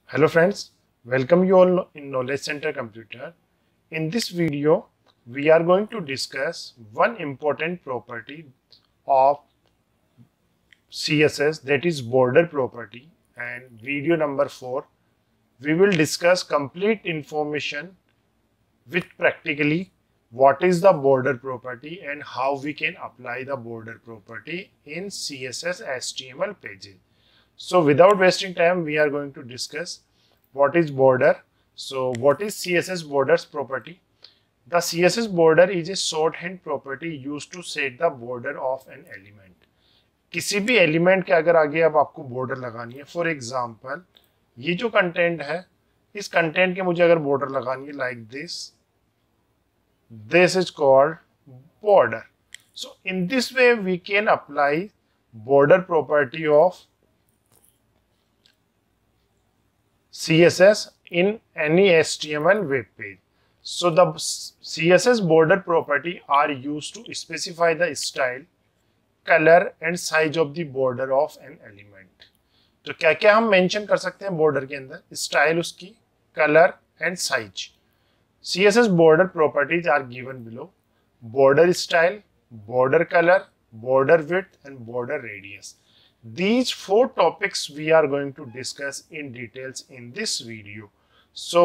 Hello friends, welcome you all in Knowledge Center Computer. In this video, we are going to discuss one important property of CSS, that is border property, and video number 4. We will discuss complete information with practically what is the border property and how we can apply the border property in CSS HTML pages. So without wasting time, we are going to discuss what is border. So what is CSS borders property? The CSS border is a shorthand property used to set the border of an element. किसी भी element के अगर आगे अब आपको border लगानी है, for example ये जो कंटेंट है, इस कंटेंट के मुझे अगर बॉर्डर लगानी है like this is called border. So in this way we can apply border property of CSS in any HTML web page. So the CSS border property are used to specify the style, color and size of the border of an element. तो क्या क्या हम mention कर सकते हैं border के अंदर? Style उसकी, colour and size. CSS border properties are given below: border style, border color, border width and border radius. These 4 topics we are going to discuss in details in this video. So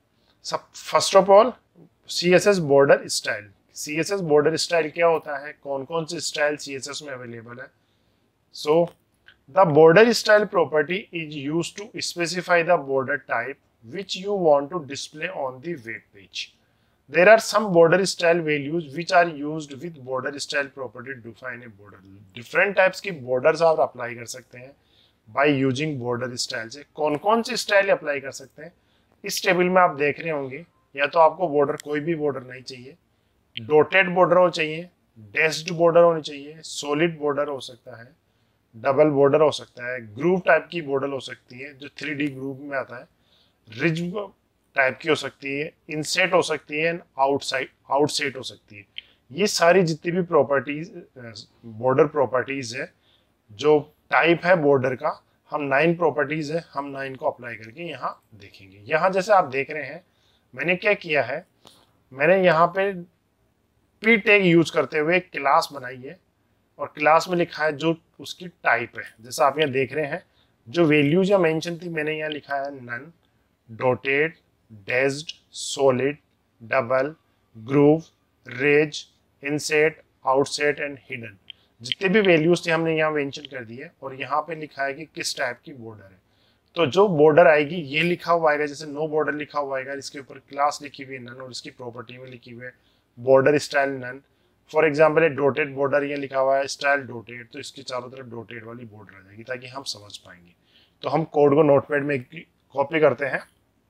first of all, CSS border style. CSS border style क्या होता है, कौन कौन से style CSS में available है? So the border style property is used to specify the border type which you want to display on the web page. There are some border style values which are used with border style property to define a border. Different types की borders आप apply कर सकते हैं by using border style से. कौन कौन से style apply कर सकते हैं इस टेबल में आप देख रहे होंगे. या तो आपको बॉर्डर, कोई भी बॉर्डर नहीं चाहिए, डॉटेड बॉर्डर हो चाहिए, डैश्ड बॉर्डर होनी चाहिए, सॉलिड बॉर्डर हो सकता है, डबल बॉर्डर हो सकता है, ग्रूव टाइप की बॉर्डर हो सकती है जो 3D ग्रूव में आता है, रिज टाइप की हो सकती है, इनसेट हो सकती है, आउटसेट हो सकती है. ये सारी जितनी भी प्रॉपर्टीज बॉर्डर प्रॉपर्टीज है, जो टाइप है बॉर्डर का, हम 9 प्रॉपर्टीज है, हम 9 को अप्लाई करके यहाँ देखेंगे. यहाँ जैसे आप देख रहे हैं, मैंने क्या किया है, मैंने यहाँ पे पी टैग यूज करते हुए एक क्लास बनाई है और क्लास में लिखा है जो उसकी टाइप है. जैसा आप यहाँ देख रहे हैं, जो वैल्यूज या मेंशन थी मैंने यहाँ लिखा है none, dotted, dashed, solid, double, groove, ridge, inset, outset and hidden. जितने भी वैल्यूज थे हमने यहाँ मेंशन कर दिए और यहाँ पे लिखा है कि किस टाइप की बॉर्डर है. तो जो बॉर्डर आएगी ये लिखा हुआ आएगा, जैसे नो बॉर्डर लिखा हुआ आएगा, इसके ऊपर क्लास लिखी हुई है नन और इसकी प्रॉपर्टी में लिखी हुई है border style none. For example dotted border ये लिखा हुआ है स्टाइल डॉटेड, तो इसकी चारों तरफ डॉटेड वाली बॉर्डर आ जाएगी ताकि हम समझ पाएंगे. तो हम कोड को नोटपैड में कॉपी करते हैं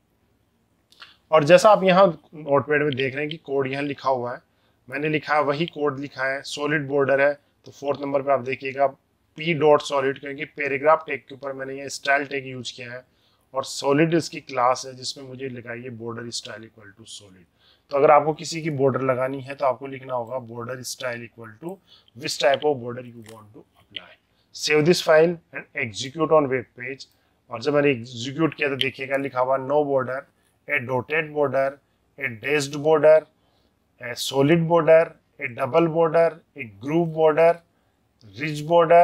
और जैसा आप यहाँ नोटपैड में देख रहे हैं कि कोड यहाँ लिखा हुआ है, मैंने लिखा है वही कोड लिखा है. सॉलिड बॉर्डर है तो 4th नंबर पे आप देखिएगा पी डॉट सॉलिड, क्योंकि पैराग्राफ टैग के ऊपर मैंने ये स्टाइल टैग यूज किया है और सॉलिड इसकी क्लास है जिसमें मुझे लिखा है ये border style equal to solid. तो अगर आपको किसी की बॉर्डर लगानी है तो आपको लिखना होगा border style equal to which type of border you want to apply. Save this file and execute on web page. और जब मैंने एग्जीक्यूट किया तो देखिएगा लिखा हुआ no border, a dotted border, a dashed border, a solid border, a double border, a groove border, ridge border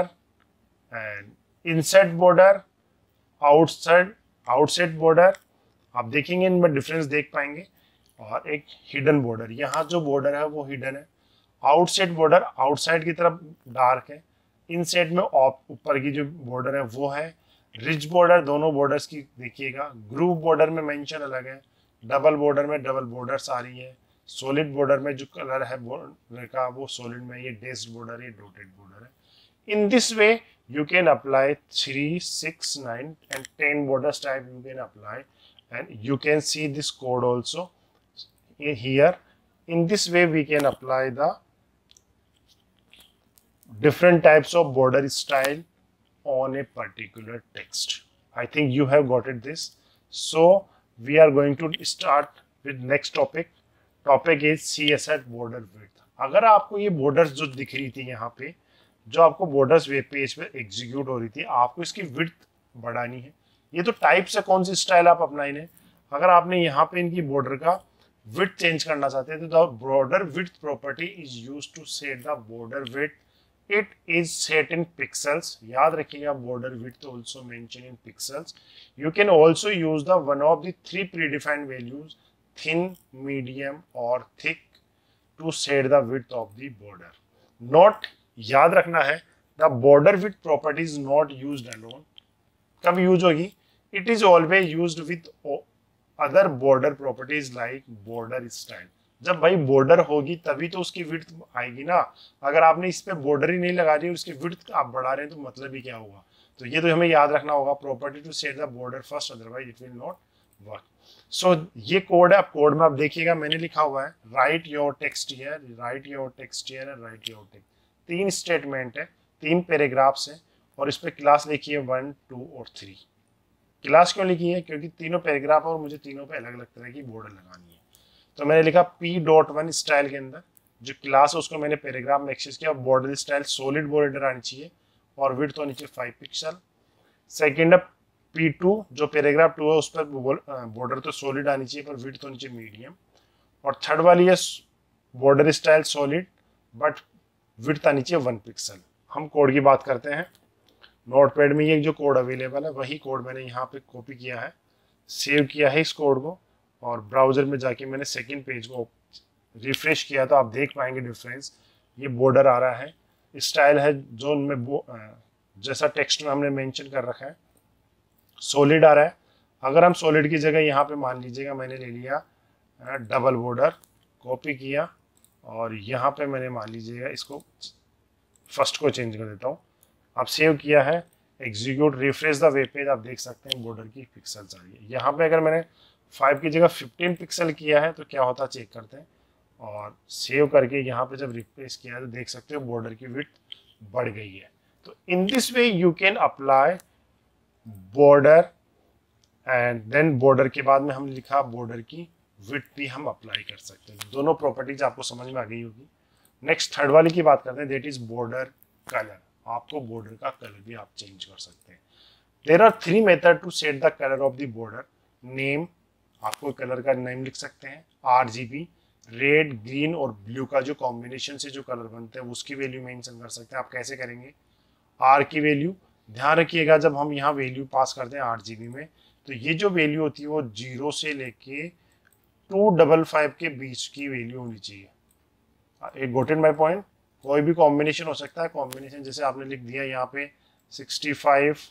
and inset border, outside border. आप देखेंगे इनमें डिफरेंस देख पाएंगे. और एक हिडन बॉर्डर, यहाँ जो बॉर्डर है वो हिडन है. आउटसाइड बॉर्डर आउटसाइड की तरफ डार्क है, इनसाइड में ऊपर की जो बॉर्डर है वो है. रिच बॉर्डर, दोनों बॉर्डर्स की देखिएगा. ग्रूव बॉर्डर में मेंशन अलग है, डबल बॉर्डर में डबल बॉर्डर्स आ रही है, सॉलिड बॉर्डर में जो कलर है बॉर्डर का वो सॉलिड में, ये डैश्ड बॉर्डर, ये डॉटेड बॉर्डर है. In this way you can apply 3, 6, 9 and 10 borders type you can apply, and you can see this code also here. In this way we can apply the different types of border style on a particular text. I think you have got it this. So we are going to start with next topic. Topic is CSS border width. अगर आपको ये borders जो दिख रही थी यहाँ पे, जो आपको बॉर्डर्स वेब पेज पे एग्जीक्यूट हो रही थी, आपको इसकी विड्थ बढ़ानी है. ये तो टाइप से कौन सी स्टाइल आप अपनाई ने। अगर आपने यहाँ पे इनकी बॉर्डर का विड्थ चेंज करना चाहते हैं तो the border width property is used to set the border width, it is set in pixels. याद रखिएगा border width also mention in pixels. You can also use the one of the 3 predefined values thin, medium और thick to set the width of the border. Note याद रखना है, the border width property is not used alone. कब use होगी? It is always used with other border properties like border style. जब भाई border होगी तभी तो उसकी विड्थ आएगी ना। अगर आपने इस पे बॉर्डर ही नहीं लगा रही और उसकी विड्थ आप बढ़ा रहे हैं तो मतलब ही क्या होगा। तो ये तो हमें याद रखना होगा, property to set the border first otherwise it will not work. So ये कोड है। अब कोड में आप देखिएगा मैंने लिखा हुआ है write your text here, write your text here and write your text. 3 statement है, 3 पैराग्राफ्स हैं और इस पे क्लास लिखी है 1, 2 और 3। क्लास क्यों लिखी है? क्योंकि तीनों पैराग्राफ और मुझे तीनों पे अलग अलग तरह की बॉर्डर लगानी है। तो मैंने लिखा p.1 स्टाइल के अंदर जो क्लास है उसको मैंने पैराग्राफ में एक्सेस किया। बॉर्डर स्टाइल सॉलिड बॉर्डर आनी चाहिए और विड्थ तो नीचे 5 पिक्सल। सेकेंड है p2 जो पैराग्राफ 2 है उस पर बॉर्डर तो सॉलिड आनी चाहिए पर विड्थ तो नीचे मीडियम। और थर्ड वाली है border style solid but width आनी चाहिए 1 पिक्सल। हम कोड की बात करते हैं। नोटपैड में ये जो कोड अवेलेबल है वही कोड मैंने यहाँ पे कॉपी किया है, सेव किया है इस कोड को और ब्राउजर में जाके मैंने सेकंड पेज को रिफ्रेश किया तो आप देख पाएंगे डिफरेंस। ये बॉर्डर आ रहा है, स्टाइल है जो उनमें जैसा टेक्स्ट में हमने मेंशन कर रखा है, सॉलिड आ रहा है। अगर हम सॉलिड की जगह यहाँ पे मान लीजिएगा मैंने ले लिया डबल बॉर्डर, कॉपी किया और यहाँ पे मैंने मान लीजिएगा इसको फर्स्ट को चेंज कर देता हूँ। अब सेव किया है, execute, refresh the web page. आप देख सकते हैं बॉर्डर की पिक्सल्स आ रही है। यहाँ पे अगर मैंने 5 की जगह 15 पिक्सल किया है तो क्या होता है चेक करते हैं और सेव करके यहाँ पे जब रिप्लेस किया है तो देख सकते हो बॉर्डर की विड्थ बढ़ गई है। तो in this way you can apply border and then border के बाद में हम लिखा बॉर्डर की विड्थ भी हम अप्लाई कर सकते हैं। दोनों प्रॉपर्टीज आपको समझ में आ गई होगी। नेक्स्ट थर्ड वाली की बात करते हैं, दैट इज बॉर्डर कलर। आपको बॉर्डर का कलर भी आप चेंज कर सकते हैं। There are 3 method to set the colour of the border. Name, आपको कलर का नेम लिख सकते हैं। RGB, रेड, ग्रीन और ब्लू का जो कॉम्बिनेशन से जो कलर बनते हैं उसकी वैल्यू मेंशन कर सकते हैं। आप कैसे करेंगे? R की वैल्यू, ध्यान रखिएगा जब हम यहाँ वैल्यू पास करते हैं RGB में तो ये जो वैल्यू होती है वो 0 से लेके 255 के बीच की वैल्यू होनी चाहिए। एक गोट इन माय पॉइंट, कोई भी कॉम्बिनेशन हो सकता है। कॉम्बिनेशन जैसे आपने लिख दिया यहाँ पे 65,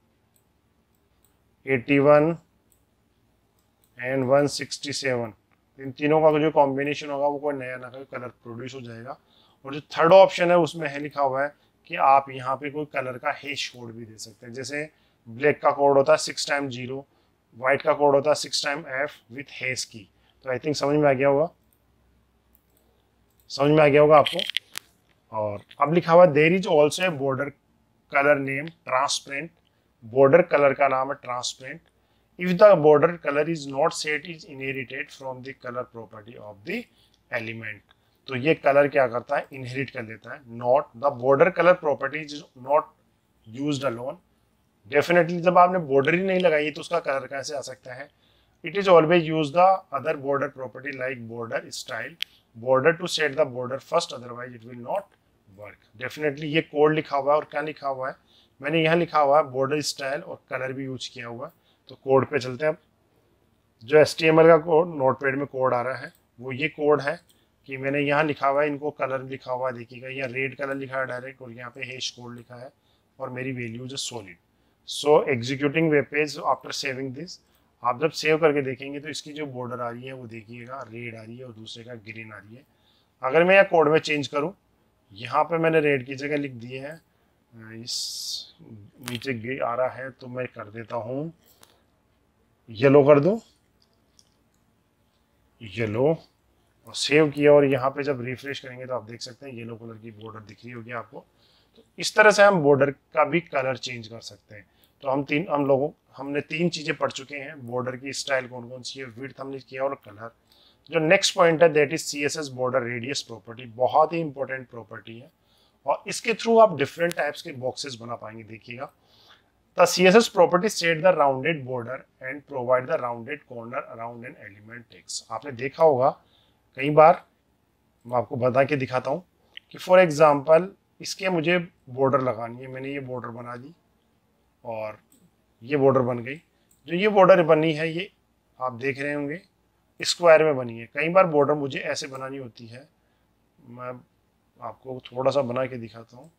81 एंड 167, इन तीनों का जो कॉम्बिनेशन होगा वो कोई नया कलर प्रोड्यूस हो जाएगा। और जो थर्ड ऑप्शन है उसमें है लिखा हुआ है कि आप यहाँ पे कोई कलर का हैश कोड भी दे सकते हैं। जैसे ब्लैक का कोड होता है 6 टाइम 0, व्हाइट का कोड होता है 6 टाइम F विथ हैश की। तो आई थिंक समझ में आ गया होगा, समझ में आ गया होगा आपको। और अब लिखा हुआ there is also a border colour name transparent. Border colour का नाम है transparent. If the border colour is not set is inherited from the colour property of the element. तो ये कलर क्या करता है? इनहेरिट कर लेता है। Not the border colour property is not used alone. Definitely जब आपने बॉर्डर ही नहीं लगाई तो उसका कलर कैसे आ सकता है? It is always use the other border property like border style, border to set the border first otherwise it will not work. Definitely ये कोड लिखा हुआ है और क्या लिखा हुआ है? मैंने यहाँ लिखा हुआ है बॉर्डर स्टाइल और कलर भी यूज किया हुआ है। तो कोड पे चलते हैं। जो HTML का कोड नोटपैड में कोड आ रहा है वो ये कोड है कि मैंने यहाँ लिखा हुआ है, इनको कलर लिखा हुआ है देखिएगा, यहाँ रेड कलर लिखा है डायरेक्ट और यहाँ पे हैश कोड लिखा है और मेरी वैल्यू जो solid. So executing web page after saving this, आप जब सेव करके देखेंगे तो इसकी जो बॉर्डर आ रही है वो देखिएगा रेड आ रही है और दूसरे का ग्रीन आ रही है। अगर मैं यहाँ कोड में चेंज करूँ, यहाँ पे मैंने रेड की जगह लिख दिए हैं, इस नीचे आ रहा है तो मैं कर देता हूँ येलो कर दूँ, येलो, और सेव किया और यहाँ पे जब रिफ्रेश करेंगे तो आप देख सकते हैं येलो कलर की बॉर्डर दिख रही होगी आपको। तो इस तरह से हम बॉर्डर का भी कलर चेंज कर सकते हैं। तो हमने 3 चीजें पढ़ चुके हैं, बॉर्डर की स्टाइल कौन कौन सी है, विड्थ हमने किया और कलर। जो नेक्स्ट पॉइंट है that is CSS border radius property. बहुत ही इंपॉर्टेंट प्रॉपर्टी है और इसके थ्रू आप डिफरेंट टाइप्स के बॉक्सेस बना पाएंगे। देखिएगा The CSS property set the rounded border and provide the rounded corner around an element text. आपने देखा होगा कई बार, मैं आपको बता के दिखाता हूँ कि फॉर एग्जांपल इसके मुझे बॉर्डर लगानी है, मैंने ये बॉर्डर बना दी और ये बॉर्डर बन गई। जो ये बॉर्डर बनी है ये आप देख रहे होंगे स्क्वायर में बनी है। कई बार बॉर्डर मुझे ऐसे बनानी होती है, मैं आपको थोड़ा सा बना के दिखाता हूँ।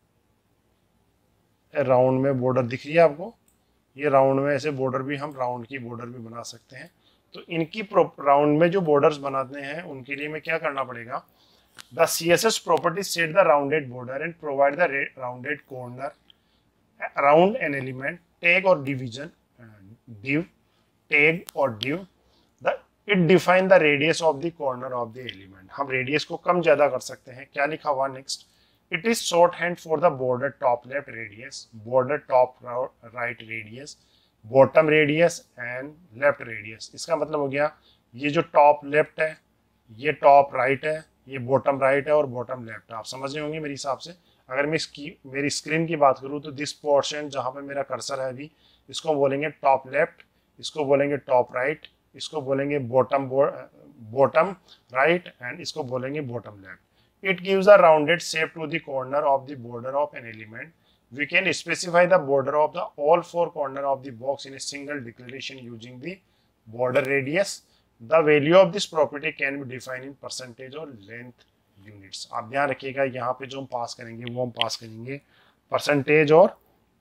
राउंड में बॉर्डर दिख रही है आपको, ये राउंड में ऐसे बॉर्डर भी, हम राउंड की बॉर्डर भी बना सकते हैं। तो इनकी राउंड में जो बॉर्डर्स बनाते हैं उनके लिए मैं क्या करना पड़ेगा, the CSS property set the rounded border and provide the rounded corner around an element tag और डिवीजन div टैग और div the it define the radius of the corner of the element. हम radius को कम ज्यादा कर सकते हैं। क्या लिखा हुआ next, it is shorthand for the border top left radius, border top right radius, bottom radius and left radius। इसका मतलब हो गया ये जो टॉप लेफ्ट है, ये टॉप राइट है, ये बॉटम राइट है और बॉटम लेफ्ट है। आप समझ रहे होंगे मेरे हिसाब से। अगर मैं मेरी स्क्रीन की बात करूँ तो दिस पोर्शन जहाँ पे मेरा कर्सर है अभी, इसको बोलेंगे टॉप लेफ्ट, इसको बोलेंगे टॉप राइट, इसको बोलेंगे बॉटम राइट एंड इसको बोलेंगे bottom left. It gives a rounded shape to the corner of the border of an element. We can specify the border of the all four corners of the box in a single declaration using the border radius. The value of this property can be defined in percentage or length units. आप ध्यान रखिएगा यहाँ पे जो हम पास करेंगे वो हम पास करेंगे परसेंटेज और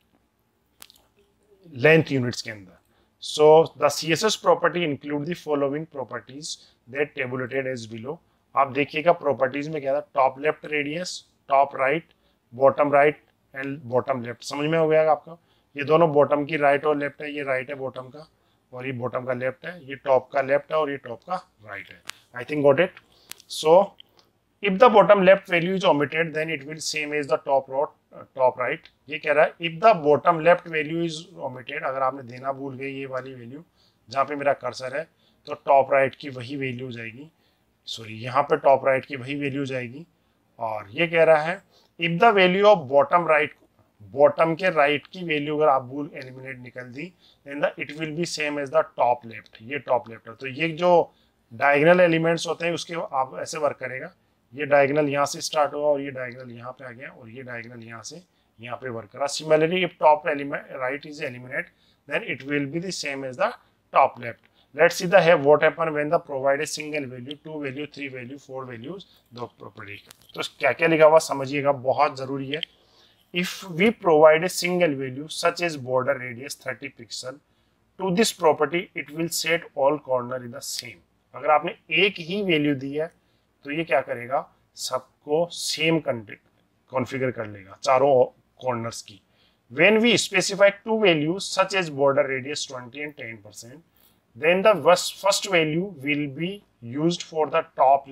लेंथ यूनिट्स के अंदर। So the CSS property include the following properties that tabulated as below. आप देखिएगा प्रॉपर्टीज में क्या था, top left radius, top right, bottom right and bottom left. समझ में हो गया आपका। ये दोनों बॉटम की राइट और लेफ्ट है, ये राइट है बॉटम का और ये बॉटम का लेफ्ट है, ये टॉप का लेफ्ट है और ये टॉप का राइट है। I think got it. So if the bottom left value is omitted then it will same as the top right. ये कह रहा है if the bottom left value is omitted, अगर आपने देना भूल गए ये वाली वैल्यू जहाँ पे मेरा कर्सर है, तो टॉप राइट की वही वैल्यू जाएगी, सॉरी यहाँ पे टॉप राइट की वही वैल्यू जाएगी। और ये कह रहा है if the value of bottom right, bottom के राइट की वैल्यू अगर आप भूल एलिमिनेट निकल दी then the it will be same as the top left. ये टॉप लेफ्ट है। तो ये जो डायगोनल एलिमेंट्स होते हैं उसके आप ऐसे वर्क करेगा, ये डायगोनल यहाँ से स्टार्ट होगा और ये डायगोनल यहाँ पे आ गया और ये डायगोनल यहाँ से यहाँ पे वर्क करा। Similarly if top element right is eliminate then it will be the same as the top left. Let's see the what happen when the provide a single value, 2 value, 3 value, 4 values, दो property। तो क्या क्या लिखा हुआ समझिएगा, बहुत जरूरी है। If we provide a single value such as border radius 30 pixel to this property, it will set all corner in the same। अगर आपने एक ही वैल्यू दी है तो ये क्या करेगा, सबको सेम कॉन्फ़िगर कर लेगा, चारों कॉर्नर्स की। When we specify two values such as border radius 20 and 10%, then the first value will be used for the top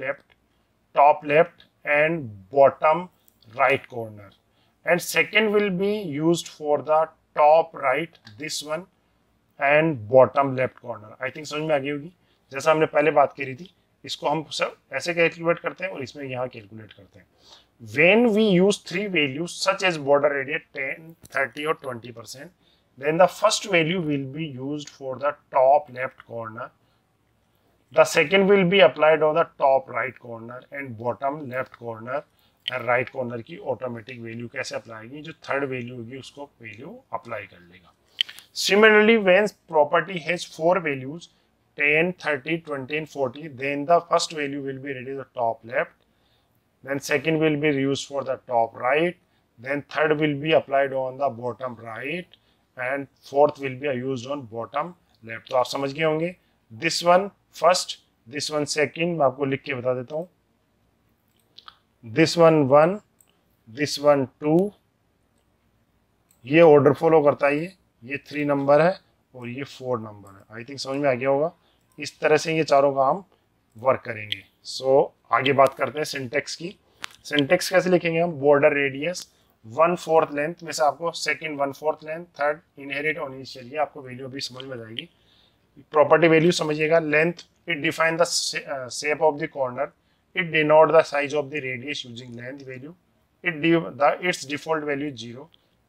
left and bottom right corner, and second will be used for the top right, this one, and bottom left corner। I think समझ में आ गई होगी। जैसा हमने पहले बात करी थी, इसको हम सब ऐसे कैलकुलेट करते हैं और इसमें यहाँ कैलकुलेट करते हैं। When we use three values such as border radius 10, 30 or 20%, then the first value will be used for the top left corner, the second will be applied on the top right corner and bottom left corner and right corner की automatic value कैसे apply होगी, जो third value होगी उसको value apply कर लेगा। Similarly, when property has four values 10, 30, 20 and 40, then the first value will be read as the top left, then second will be used for the top right, then third will be applied on the bottom right and fourth will be used on bottom left। तो आप समझ गए होंगे, this one first, this one second, मैं आपको लिख के बता देता हूँ, this one 1, this one 2, ये ऑर्डर फॉलो करता है, ये 3 नंबर है और ये 4 नंबर है। आई थिंक समझ में आ गया होगा। इस तरह से ये चारों का हम वर्क करेंगे। सो आगे बात करते हैं सिंटेक्स की। सिंटेक्स कैसे लिखेंगे हम, बॉर्डर रेडियस 1/4 लेंथ में से आपको सेकंड 1/4 लेंथ, थर्ड इनहेरिट और इनिशियल, ये आपको वैल्यू अभी समझ में आ जाएगी। प्रॉपर्टी वैल्यू समझिएगा, length it define the shape of the corner, it denote the size of the radius using length value, it's default value 0,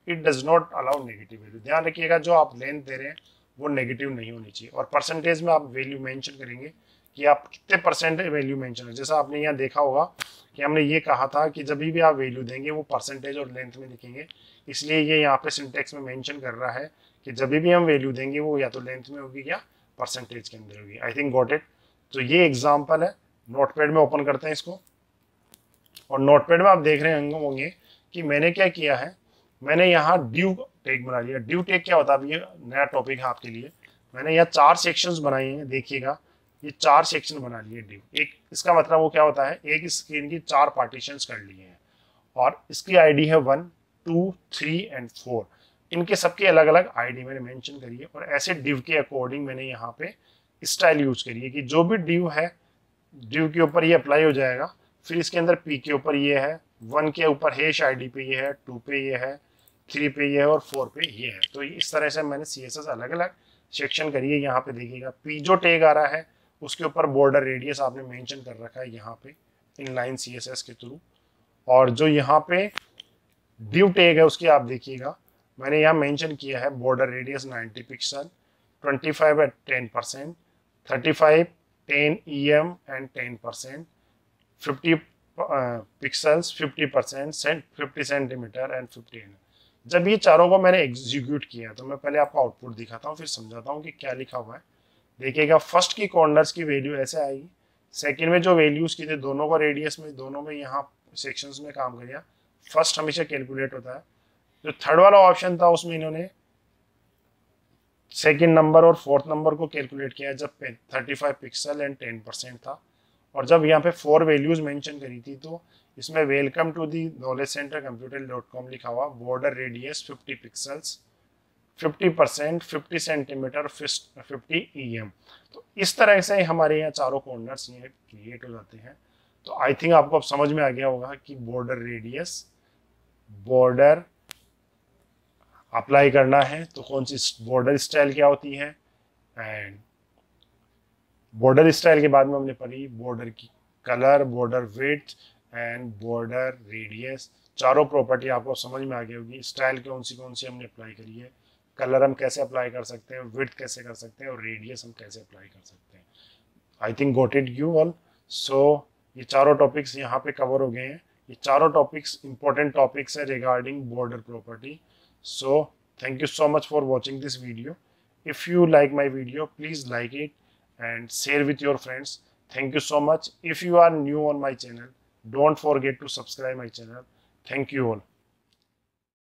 it does not allow negative value. ध्यान रखिएगा जो आप लेंथ दे रहे हैं वो नेगेटिव नहीं होनी चाहिए। और परसेंटेज में आप वैल्यू मेंशन करेंगे कि आप कितने परसेंट वैल्यू मेंशन है। जैसा आपने यहाँ देखा होगा कि हमने ये कहा था कि जब भी आप वैल्यू देंगे वो परसेंटेज और लेंथ में लिखेंगे, इसलिए ये यहाँ पे सिंटेक्स में मेंशन कर रहा है कि जब भी हम वैल्यू देंगे वो या तो लेंथ में होगी या परसेंटेज के अंदर होगी। I think got it. तो ये एग्जाम्पल है, नोटपैड में ओपन करते हैं इसको, और नोटपैड में आप देख रहे होंगे कि मैंने क्या किया है, मैंने यहाँ ड्यू टैग बना लिया। ड्यू टैग क्या होता है, ये नया टॉपिक है आपके लिए। मैंने यहाँ 4 सेक्शंस बनाए हैं, देखिएगा ये 4 सेक्शन बना लिए ड्यू। एक इसका मतलब वो क्या होता है, एक स्क्रीन की 4 पार्टीशंस कर लिए हैं और इसकी आईडी है 1, 2, 3 एंड 4। इनके सबके अलग अलग आईडी मैंने मेंशन करी है और ऐसे डिव के अकॉर्डिंग मैंने यहाँ पे स्टाइल यूज करी है कि जो भी डिव है डिव के ऊपर ये अप्लाई हो जाएगा। फिर इसके अंदर पी के ऊपर ये है, 1 के ऊपर हैश आईडी पे ये है, 2 पे ये है, 3 पे ये है और 4 पे ये है। तो इस तरह से मैंने CSS अलग अलग सेक्शन करी है। यहाँ पे देखिएगा पी जो टैग आ रहा है उसके ऊपर बॉर्डर रेडियस आपने मेंशन कर रखा है यहाँ पे इनलाइन CSS के थ्रू। और जो यहाँ पे डिव टैग है उसकी आप देखिएगा मैंने यहाँ मेंशन किया है border radius 90 pixel, 25 at 10%, 35 10 EM and 10%, 50 pixels 50%, 50 centimetre and 50 mm। जब ये चारों को मैंने एग्जीक्यूट किया तो मैं पहले आपको आउटपुट दिखाता हूँ फिर समझाता हूँ कि क्या लिखा हुआ है। देखिएगा फर्स्ट की कॉर्नर्स की वैल्यू ऐसे आएगी, सेकंड में जो वैल्यूज की थे दोनों को रेडियस में दोनों में यहाँ सेक्शंस में काम किया। फर्स्ट हमेशा कैलकुलेट होता है। जो थर्ड वाला ऑप्शन था उसमें इन्होंने सेकंड नंबर और फोर्थ नंबर को कैलकुलेट किया जब 35 पिक्सल एंड 10% था। और जब यहाँ पे 4 वैल्यूज मेंशन करी थी तो इसमें welcome to the knowledge centre computer.com लिखा हुआ, border radius 50 pixels, 50%, 50 centimetre, 50 EM। तो इस तरह से हमारे यहाँ चारों कॉर्नर्स ये क्रिएट हो जाते हैं। तो आई थिंक आपको अब समझ में आ गया होगा कि बॉर्डर रेडियस बॉर्डर अप्लाई करना है तो कौन सी बॉर्डर स्टाइल क्या होती है, एंड बॉर्डर स्टाइल के बाद में हमने पढ़ी बॉर्डर की colour, border width and border radius. चारों प्रॉपर्टी आपको समझ में आ गई होगी। स्टाइल कौन सी हमने अप्लाई करी है, कलर हम कैसे अप्लाई कर सकते हैं, विड्थ कैसे कर सकते हैं और रेडियस हम कैसे अप्लाई कर सकते हैं। I think got it you all. So ये चारों टॉपिक्स यहाँ पे कवर हो गए हैं। ये चारों टॉपिक्स इंपॉर्टेंट टॉपिक्स है regarding border property. So thank you so much for watching this video. If you like my video, please like it and share with your friends. Thank you so much. If you are new on my channel, don't forget to subscribe my channel. Thank you all.